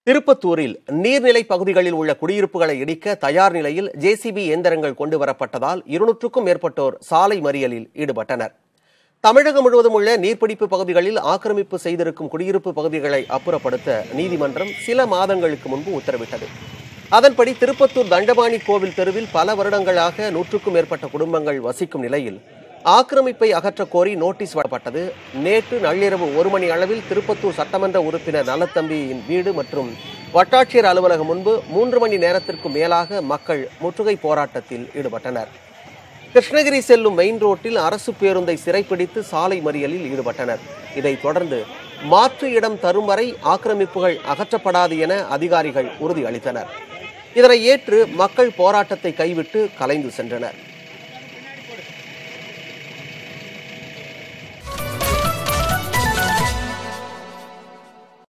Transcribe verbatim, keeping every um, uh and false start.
திருப்பத்தூரில் நீர்நிலை பகுதிகளில் உள்ள குடியிருப்புகளை இடிக்க தயார் நிலையில் ஜேசிபி இயந்திரங்கள் கொண்டு வரப்பட்டதால் இருநூற்றுக்கும் மேற்பட்டோர் சாலை மறியலில் ஈடுபட்டனர். தமிழகம் முழுவதும் உள்ள நீர்பிடிப்பு பகுதிகளில் ஆக்கிரமிப்பு செய்திருக்கும் குடியிருப்பு பகுதிகளை அப்புறப்படுத்த நீதிமன்றம் சில மாதங்களுக்கு முன்பு உத்தரவிட்டது. அதன்படி திருப்பத்தூர் தண்டபாணி கோவில் தெருவில் பல வருடங்களாக நூற்றுக்கும் மேற்பட்ட குடும்பங்கள் வசிக்கும் நிலையில் ஆக்கிரமிப்பை அகற்ற கோரி நோட்டீஸ் வழங்கப்பட்டது. நேற்று நள்ளிரவு ஒரு மணி அளவில் திருப்பத்தூர் சட்டமன்ற உறுப்பினர் நலத்தம்பியின் வீடு மற்றும் வட்டாட்சியர் அலுவலகம் முன்பு மூன்று மணி நேரத்திற்கு மேலாக மக்கள் முற்றுகை போராட்டத்தில் ஈடுபட்டனர். கிருஷ்ணகிரி செல்லும் மெயின் ரோட்டில் அரசு பேருந்தை சிறைப்பிடித்து சாலை மறியலில் ஈடுபட்டனர். இதைத் தொடர்ந்து மாற்று இடம் தரும் வரை ஆக்கிரமிப்புகள் அகற்றப்படாது என அதிகாரிகள் உறுதியளித்தனர். இதனை ஏற்று மக்கள் போராட்டத்தை கைவிட்டு கலைந்து சென்றனர்.